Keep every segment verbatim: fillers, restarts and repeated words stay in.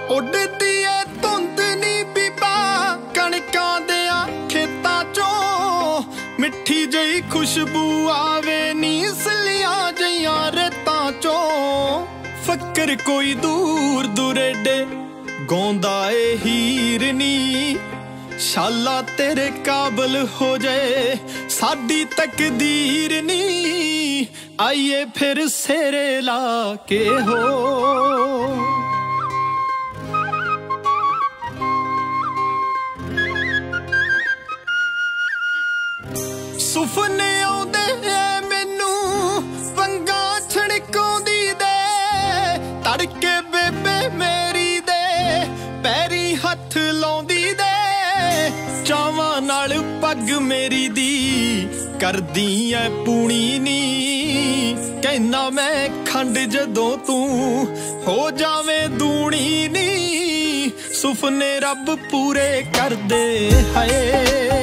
ਉੱਡਦੀ ਏ ਧੁੰਦ ਨੀ ਬੀਬਾ ਕਣਕਾਂ ਦਿਆਂ ਖੇਤਾਂ ਚੋਂ, ਮਿੱਠੀ ਜਿਹੀ ਖੁਸ਼ਬੂ ਆਵੇ ਨੀ ਸਲੀਆਂ ਜਿਹੀਆਂ ਰੇਤਾਂ ਚੋਂ। ਫਕਰ ਕੋਈ ਦੂਰ ਦੁਰੇਡੇ ਗਾਉਂਦਾ ਏ ਹੀਰ ਨੀ, ਸ਼ਾਲਾ ਤੇਰੇ ਕਾਬਲ ਹੋ ਜਾਏ ਸਾਡੀ ਤਕਦੀਰ ਨੀ, ਆਈਏ ਫਿਰ ਸੇਰੇ ਲਾ ਕੇ ਹੋ। ਸੁਪਨੇ ਆਉਂਦੇ ਐ ਮੈਨੂੰ ਵੰਗਾਂ ਛੜਕਾਉਂਦੀ ਦੇ, ਤੜਕੇ ਬੇਬੇ ਮੇਰੀ ਦੇ ਪੈਰੀ ਹੱਥ ਲਾਉਂਦੀ ਦੇ, ਚਾਵਾਂ ਨਾਲ ਪੱਗ ਮੇਰੀ ਦੀ ਕਰਦੀ ਐ ਪੂਣੀ ਨੀ, ਕਹਿਨਾ ਮੈਂ ਖੰਡ ਜਦੋਂ ਤੂੰ ਹੋ ਜਾਵੇਂ ਦੂਣੀ ਨੀ, ਸੁਪਨੇ ਰੱਬ ਪੂਰੇ ਕਰਦੇ ਹਾਏ।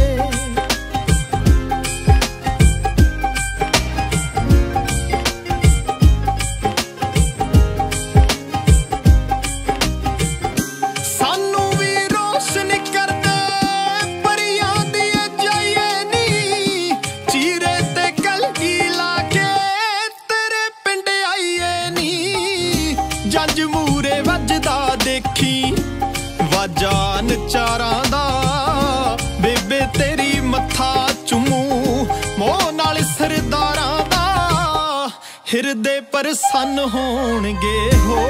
ਜੰਜ ਮੂਰੇ ਵੱਜਦਾ ਦੇਖੀ ਵਾਜਾ ਨਚਾਰਾਂ ਦਾ, ਬੇਬੇ ਤੇਰੀ ਮੱਥਾ ਚੁੰਮੂ ਮੋਹ ਨਾਲ ਸਰਦਾਰਾਂ ਦਾ, ਹਿਰਦੇ ਪ੍ਰਸੰਨ ਹੋਣਗੇ ਹੋ।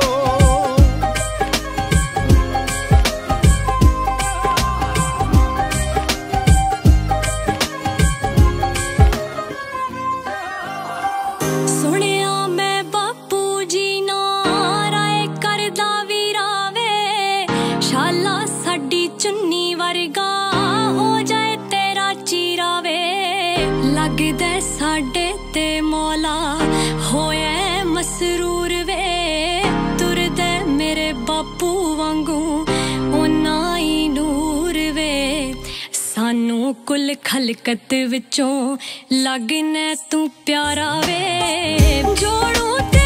ਚੁੰਨੀ ਵਰਗਾ ਹੋ ਜਾਏ ਤੇਰਾ ਚੀਰਾ ਵੇ, ਲੱਗਦਾ ਸਾਡੇ ਤੇ ਮੌਲਾ ਹੋਇਆ ਮਸਰੂਰ ਵੇ, ਤੁਰਦਾ ਮੇਰੇ ਬਾਪੂ ਵਾਂਗੂ ਓਨਾ ਹੀ ਨੂਰ ਵੇ, ਸਾਨੂੰ ਕੁੱਲ ਖਲਕਤ ਵਿੱਚੋਂ ਲੱਗਣਾ ਤੂੰ ਪਿਆਰਾ ਵੇ, ਜੋੜੂ ਤੇ